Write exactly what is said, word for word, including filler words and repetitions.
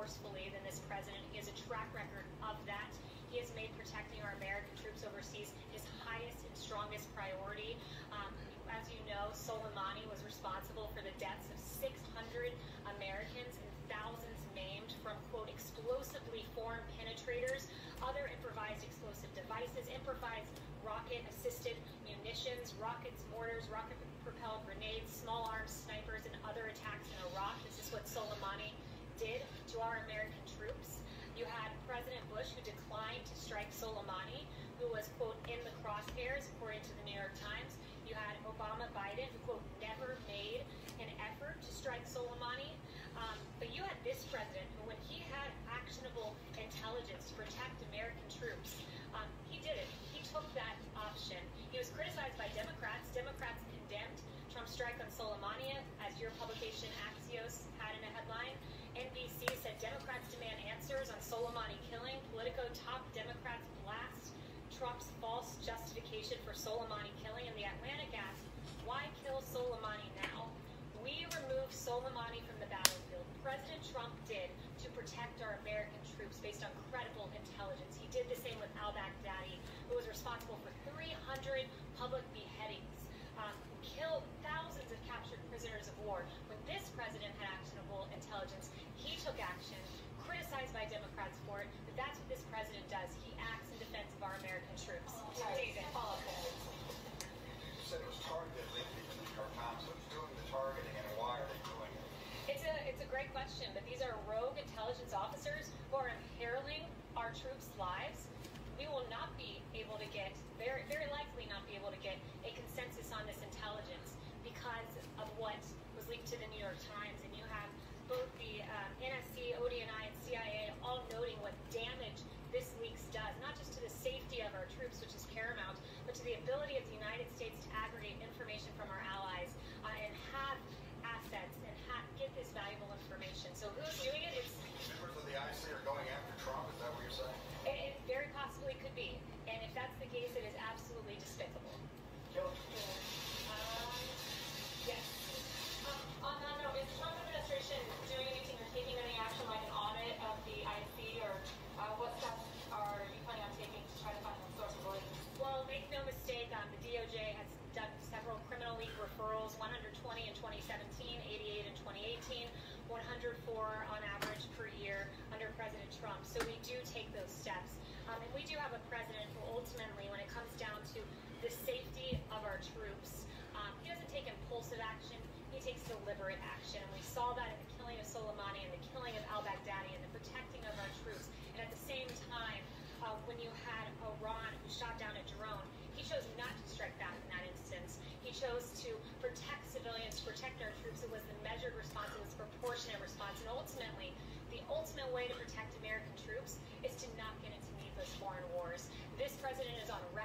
forcefully than this president. He has a track record of that. He has made protecting our American troops overseas his highest and strongest priority. Um, as you know, Soleimani was responsible for the deaths of six hundred Americans and thousands maimed from, quote, explosively formed penetrators, other improvised explosive devices, improvised rocket-assisted munitions, rockets, mortars, rocket-propelled grenades, small arms, snipers, and other attacks in Iraq. This is what Soleimani did to our American troops. You had President Bush, who declined to strike Soleimani, who was, quote, in the crosshairs, according to the New York Times. You had Obama Biden, who, quote, never made an effort to strike Soleimani. Um, but you had this president, who, when he had actionable intelligence to protect American troops, um, he did it. He took that option. He was criticized by Democrats. Democrats condemned Trump's strike on Soleimani, as your publication Axios had in a headline. N B C said Democrats demand answers on Soleimani killing. Politico top Democrats blast Trump's false justification for Soleimani killing. And the Atlantic asked, why kill Soleimani now? We removed Soleimani from the battlefield. President Trump did to protect our American troops based on credible intelligence. He did the same with al-Baghdadi, who was responsible for three hundred public beheadings, um, who killed thousands of captured prisoners of war. When this president had actionable intelligence, he took action, criticized by Democrats for it, but that's what this president does. He acts in defense of our American troops. David, follow up. You said it was targeted lately to the New York Times. Who's doing the targeting and why are they doing it? It's a, it's a great question, but these are rogue intelligence officers who are imperiling our troops' lives. We will not be able to get, very, very likely not be able to get a consensus on this intelligence because of what was leaked to the New York Times. And you have both the um, N S C, O D N I, and C I A all noting what damage this leaks does, not just to the safety of our troops, which is paramount, but to the ability of the United States to aggregate information from our allies uh, and have assets and ha get this valuable information. So who's doing it? It's members of the I C are going after Trump. Is that what you're saying? It, it very possibly could be, and if that's the case, it is absolutely despicable. Jill? Um, yes. Um, on that note, is the Trump administration doing anything or taking any action like an audit of the I C, or uh, what steps are you planning on taking to try to find the source of origin? Well, make no mistake, um, the D O J has done several criminal league referrals, one hundred twenty in twenty seventeen, eighty-eight in twenty eighteen, one hundred four on average per year under President Trump. So we do take those steps. Um, and we do have a president who ultimately, when it comes down to the safety of our troops, um, he doesn't take impulsive action, he takes deliberate action. And we saw that in the killing of Soleimani and the killing of al-Baghdadi and the protecting of our troops. And at the same time, uh, when you had Iran who shot down a drone, he chose not to strike back in that instance. He chose to protect civilians, to protect our troops. It was the measured response, it was a proportionate response. And ultimately, the ultimate way to protect American troops is to not get into needless foreign wars. This president is on